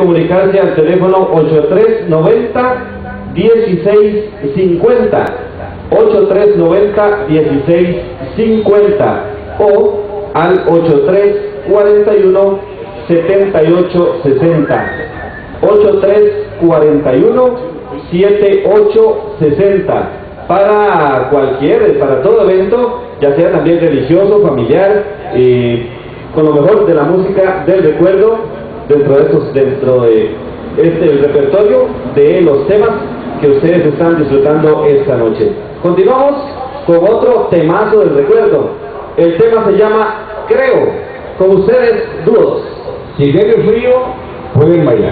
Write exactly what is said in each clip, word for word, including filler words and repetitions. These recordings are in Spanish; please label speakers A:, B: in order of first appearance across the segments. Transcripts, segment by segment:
A: comunicarse al teléfono ocho tres nueve cero, uno seis cinco cero, ocho tres nueve cero, uno seis cinco cero o al ocho tres cuatro uno, siete ocho seis cero, ocho tres cuatro uno, siete ocho seis cero, para cualquier, para todo evento, ya sea también religioso, familiar, eh, con lo mejor de la música del recuerdo, dentro de estos, dentro de este el repertorio de los temas que ustedes están disfrutando esta noche. Continuamos con otro temazo del recuerdo. El tema se llama Creo. Con ustedes, dúos.
B: Si viene frío, pueden bailar.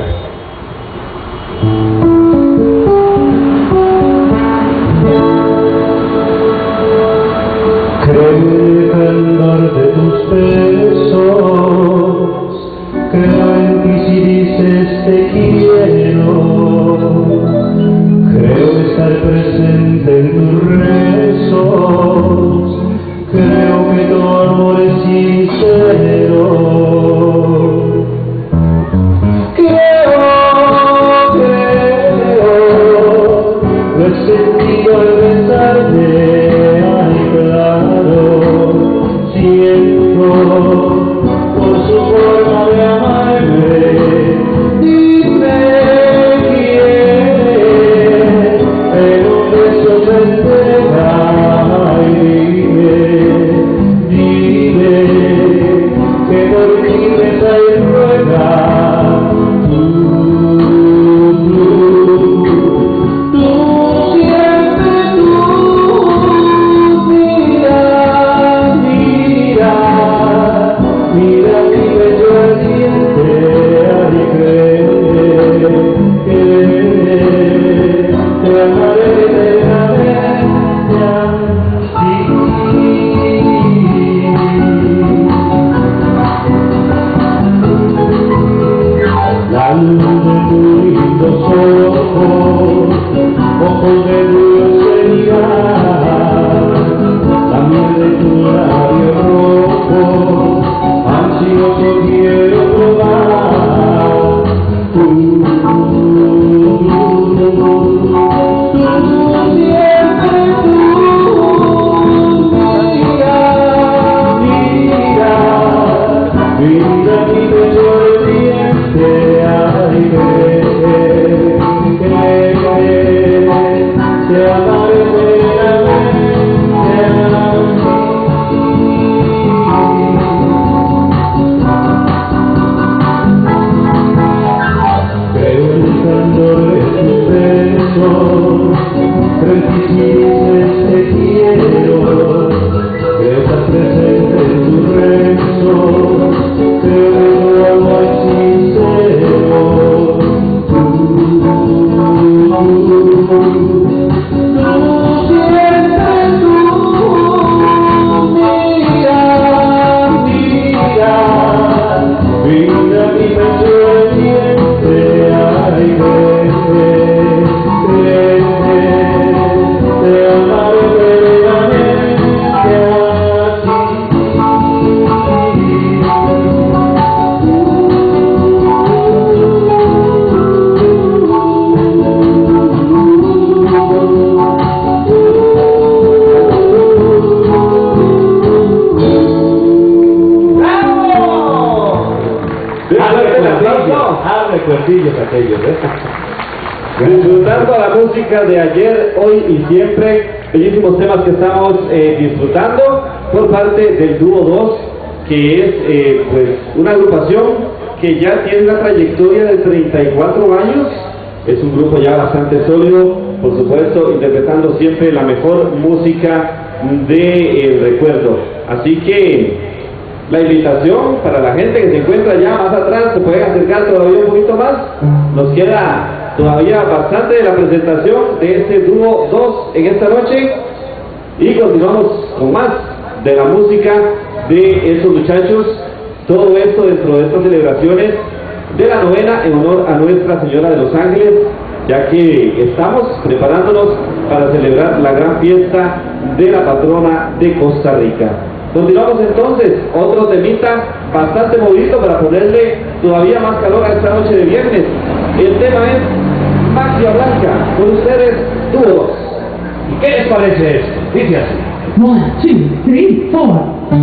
C: Creo en el calor de tus besos, creo en ti si dices te quiero, creo estar presente en tus rezos, creo que tu amor es sincero. Creo, creo, lo he sentido al besarte. Por su forma de amarme, dime quién en un beso se entrega. Dime, dime que por ti besa y ruega. Tú, tú, tú siempre tú, mira, mira. Mira mi pecho ardiente, ay, cree, cree, te amaré eternamente así. La luz de tus lindos ojos, ojos de dulce mirar, la miel de tu labio rojo, ansioso quiero probar. Tú, tú, tú, siempre tú, mira, mira, mira mi pecho ardiente, ay, cree, cree, te amaré eternamente así. Creo que si dices te quiero, creo estar presente en tus rezos, creo que tu amor es sincero. Tú, tú, siempre tú, mira, mira, mira mi pecho ardiente, ay, cree. Recuerdillos aquellos, ¿eh?
A: Disfrutando la música de ayer, hoy y siempre, bellísimos temas que estamos eh, disfrutando por parte del Dúo dos, que es eh, pues una agrupación que ya tiene una trayectoria de treinta y cuatro años, es un grupo ya bastante sólido, por supuesto, interpretando siempre la mejor música del recuerdo. Así que la invitación para la gente que se encuentra ya más atrás, se pueden acercar todavía un poquito más. Nos queda todavía bastante de la presentación de este Dúo dos en esta noche y continuamos con más de la música de estos muchachos. Todo esto dentro de estas celebraciones de la novena en honor a Nuestra Señora de los Ángeles, ya que estamos preparándonos para celebrar la gran fiesta de la patrona de Costa Rica. Continuamos entonces, otro temita bastante movido para ponerle todavía más calor a esta noche de viernes. El tema es Magia Blanca, con ustedes Dúo dos. ¿Y qué les parece esto? Dice así.
D: One, two, three, four.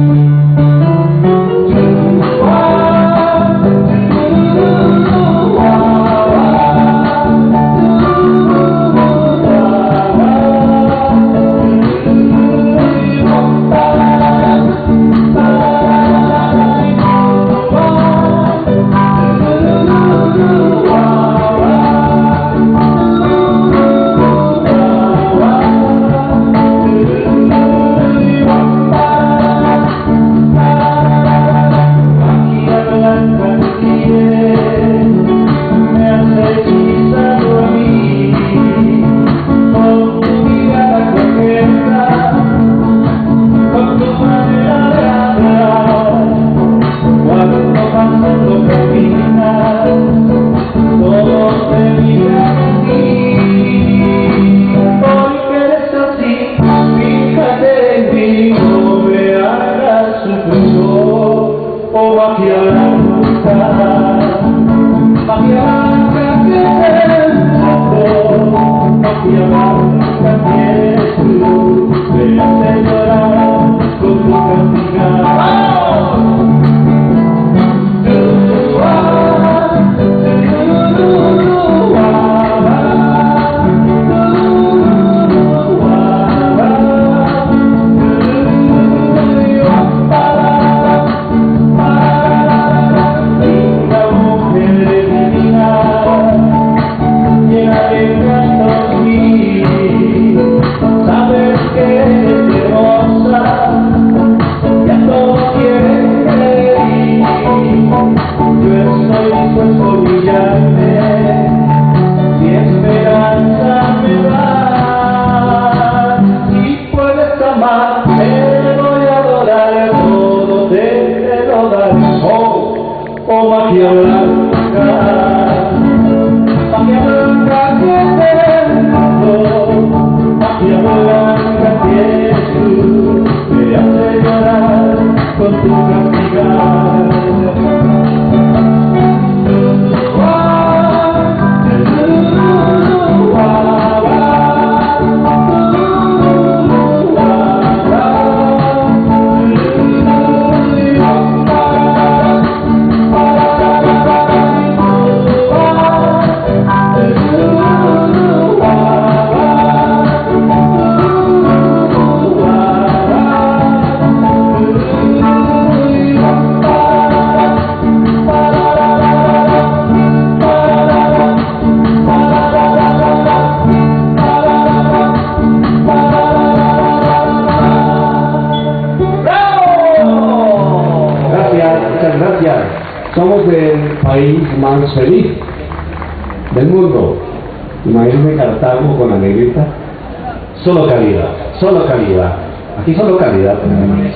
B: Somos el país más feliz del mundo. Imagínense Cartago con la negrita.
A: Solo calidad, solo calidad. Aquí solo calidad tenemos.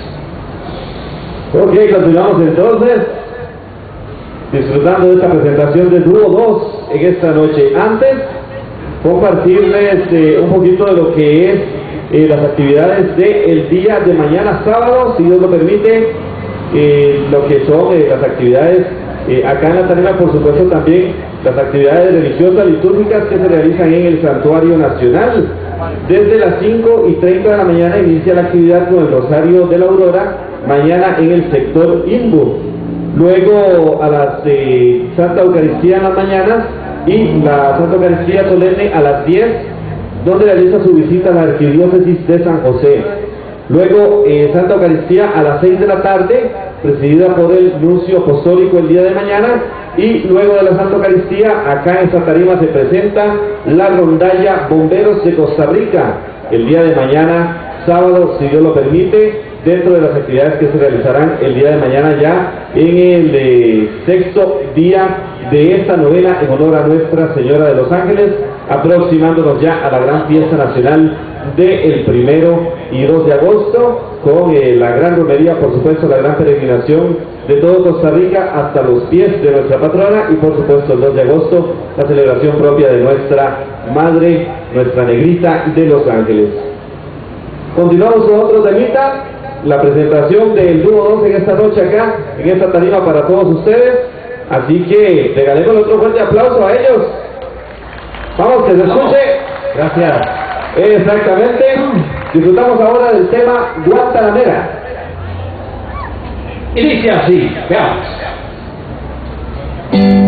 A: Ok, continuamos entonces disfrutando de esta presentación de Dúo dos en esta noche. Antes, compartirles eh, un poquito de lo que es eh, las actividades del día de mañana sábado, si Dios lo permite, eh, lo que son eh, las actividades eh, acá en la tarima, por supuesto también las actividades religiosas litúrgicas que se realizan en el Santuario Nacional. Desde las cinco y treinta de la mañana inicia la actividad con el Rosario de la Aurora, mañana en el sector Imbu. Luego a las eh, Santa Eucaristía en las mañanas y la Santa Eucaristía solemne a las diez, donde realiza su visita a la Arquidiócesis de San José. Luego eh, Santa Eucaristía a las seis de la tarde, presidida por el Nuncio Apostólico el día de mañana. Y luego de la Santa Eucaristía, acá en esta tarima se presenta la rondalla Bomberos de Costa Rica el día de mañana, sábado, si Dios lo permite, dentro de las actividades que se realizarán el día de mañana ya en el eh, sexto día de esta novena en honor a Nuestra Señora de los Ángeles, aproximándonos ya a la gran fiesta nacional del primero y dos de agosto, con eh, la gran romería, por supuesto, la gran peregrinación de todo Costa Rica hasta los pies de nuestra patrona, y por supuesto el dos de agosto la celebración propia de nuestra Madre, nuestra Negrita de los Ángeles. Continuamos con otro temita, la presentación del Dúo dos en esta noche acá, en esta tarima para todos ustedes. Así que regalemos otro fuerte aplauso a ellos. Vamos, que se escuche.
B: Gracias.
A: Exactamente. Disfrutamos ahora del tema Guantanamera.
B: Inicia así, veamos.